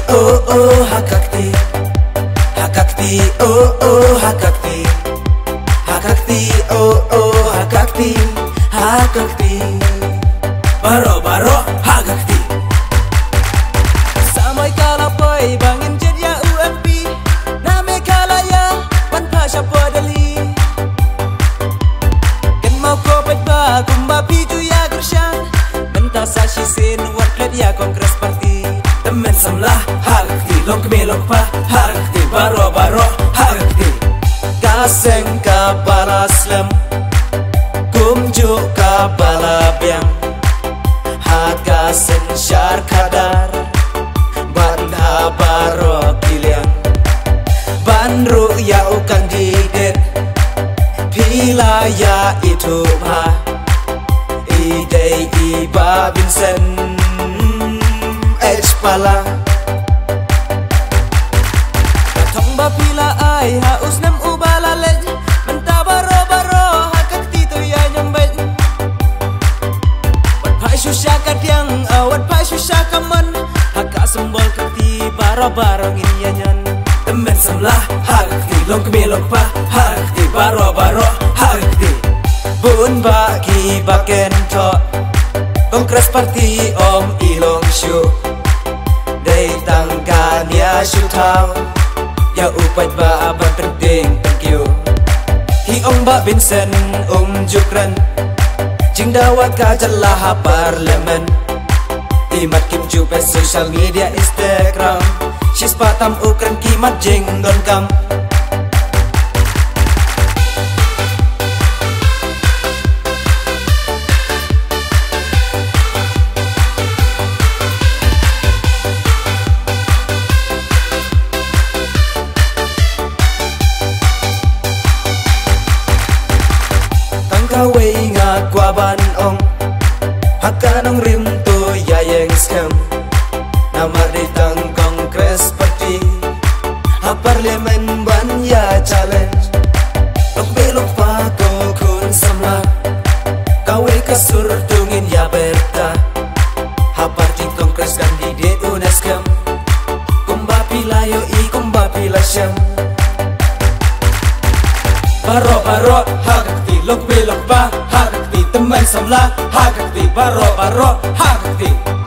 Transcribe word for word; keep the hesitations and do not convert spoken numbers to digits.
oh oh Hakakti, Hakakti, oh oh Hakakti, Hakakti, oh oh Hakakti, Hakakti, baro baro Hakakti. Samai kalapai bangin jedia U M P, name kalaya pan pasha podali. Kan mau ko ba kumba piju ya gershan, mentah sashi sen waklet ya kongres parti. Temen samlah Hakakti, long keme long pa Hakakti, baro baro Hakakti. Kaseng kapala slam, kumju kapala biang, hakasen syar kadar, banda baro kiliang, banru ya ukang didet, pila ya itu mah, ide iba Vincent Pala Katong ba pila ay haus nam ubala lej, menta baro baro Hakakti to ya nyambet. Wat pai susya kadyang awat pai susya kaman, haka sembol kakti baro baro nginianyan. Temen samlah Hakakti, long keme long pa Hakakti, baro baro Hakakti. Bun bagi baken to kongres parti om ilong syu, day tangkan ya syutau, ya upat ba abang penting thank you. Hi ong ba Vincent um jukran, jing dawat ka jalah parlemen, imat kim jupe social media Instagram, she's patam ukran kimat jing don kam. Kawai nga kwaban ong hakanong rim to yayeng scam, namar ditang kongres parti ha parlemen ban ya challenge. Lok belok pa ko kun samla kawai kasur tungin ya berta, ha parti kongres kandidat unaskam, kumba pilayo i kumba pilasyam. Baro baro Hakakti, lok belok pa Hakakti, teman samlah Hakakti, baro baro Hakakti.